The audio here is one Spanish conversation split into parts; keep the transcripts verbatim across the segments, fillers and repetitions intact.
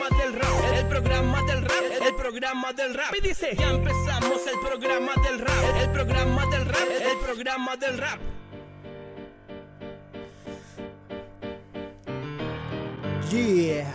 del rap, el programa del rap, el programa del rap. Y dice, ya empezamos el programa del rap, el programa del rap, el programa del rap. Yeah.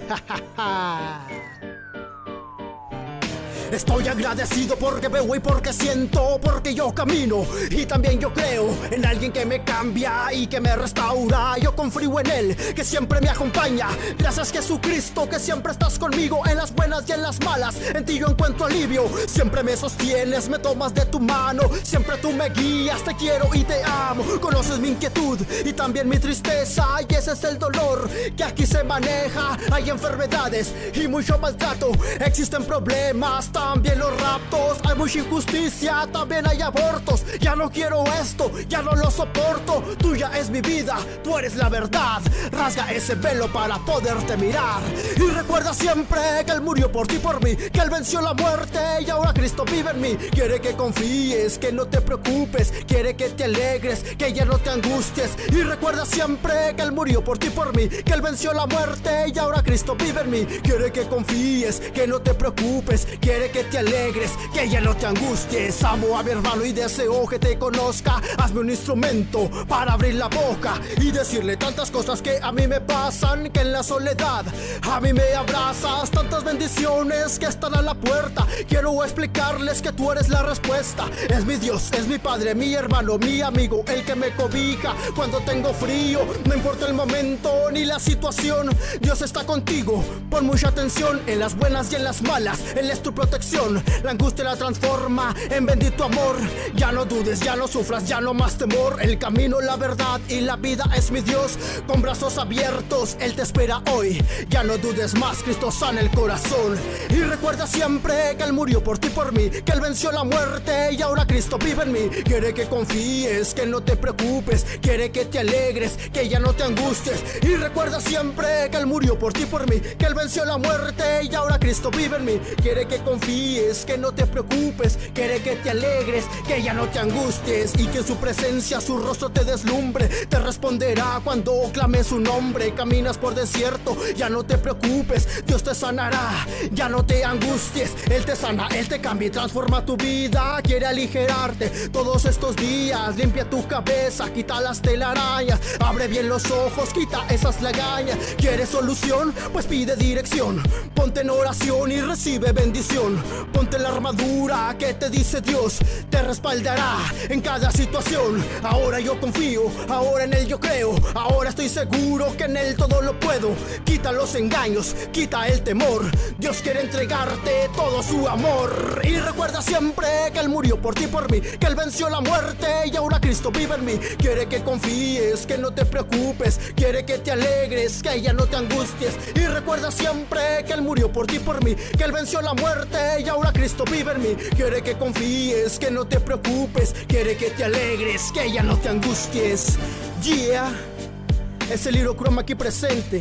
Estoy agradecido porque veo y porque siento, porque yo camino y también yo creo en alguien que me cambia y que me restaura. Yo confío en Él, que siempre me acompaña. Gracias Jesucristo, que siempre estás conmigo en las buenas y en las malas. En ti yo encuentro alivio, siempre me sostienes, me tomas de tu mano. Siempre tú me guías, te quiero y te amo. Conoces mi inquietud y también mi tristeza, y ese es el dolor que aquí se maneja. Hay enfermedades y mucho maltrato, existen problemas, también los raptos, hay mucha injusticia, también hay abortos. Ya no quiero esto, ya no lo soporto. Tuya es mi vida, tú eres la verdad. Rasga ese velo para poderte mirar. Y recuerda siempre que Él murió por ti, por mí, que Él venció la muerte y ahora Cristo vive en mí. Quiere que confíes, que no te preocupes, quiere que te alegres, que ya no te angusties. Y recuerda siempre que Él murió por ti, por mí, que Él venció la muerte y ahora Cristo vive en mí. Quiere que confíes, que no te preocupes, quiere que te alegres, que ya no te angusties. Amo a mi hermano y deseo que te conozca. Hazme un instrumento para abrir la boca y decirle tantas cosas que a mí me pasan, que en la soledad a mí me abrazas. Tantas bendiciones que están a la puerta. Quiero explicarles que tú eres la respuesta. Es mi Dios, es mi Padre, mi hermano, mi amigo, el que me cobija cuando tengo frío. No importa el momento ni la situación, Dios está contigo. Pon mucha atención en las buenas y en las malas. Él es tu protección. La angustia la transforma en bendito amor. Ya no dudes, ya no sufras, ya no más temor. El camino, la verdad y la vida es mi Dios. Con brazos abiertos, Él te espera hoy. Ya no dudes más, Cristo sana el corazón. Y recuerda siempre que Él murió por ti, por mí, que Él venció la muerte y ahora Cristo vive en mí. Quiere que confíes, que no te preocupes, quiere que te alegres, que ya no te angusties. Y recuerda siempre que Él murió por ti, por mí, que Él venció la muerte y ahora Cristo vive en mí. Quiere que confíes, que no te preocupes, quiere que te alegres, que ya no te angusties. Y que en su presencia su rostro te deslumbre. Te responderá cuando clames su nombre. Caminas por desierto, ya no te preocupes, Dios te sanará, ya no te angusties. Él te sana, Él te cambia y transforma tu vida. Quiere aligerarte todos estos días. Limpia tu cabeza, quita las telarañas, abre bien los ojos, quita esas lagañas. ¿Quieres solución? Pues pide dirección. Ponte en oración y recibe bendición. Ponte la armadura que te dice Dios, te respaldará en cada situación. Ahora yo confío, ahora en Él yo creo, ahora estoy seguro que en Él todo lo puedo. Quita los engaños, quita el temor, Dios quiere entregarte todo su amor. Y recuerda siempre que Él murió por ti, por mí, que Él venció la muerte y ahora Cristo vive en mí. Quiere que confíes, que no te preocupes, quiere que te alegres, que ya no te angusties. Y recuerda siempre que Él murió por ti, por mí, que Él venció la muerte y ahora Cristo vive en mí. Quiere que confíes, que no te preocupes, quiere que te alegres, que ya no te angusties. Yeah, es el Liro Chrome aquí presente,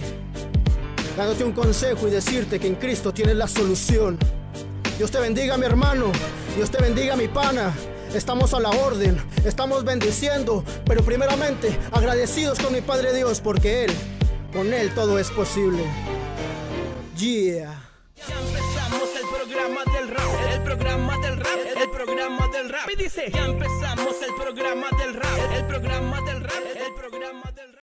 dándote un consejo y decirte que en Cristo tienes la solución. Dios te bendiga, mi hermano, Dios te bendiga, mi pana. Estamos a la orden, estamos bendiciendo, pero primeramente agradecidos con mi Padre Dios, porque Él, con Él todo es posible. Yeah. Ya empezamos el programa del rap, el programa del rap, el programa del rap. Y dice, ya empezamos el programa del rap, el programa del rap, el programa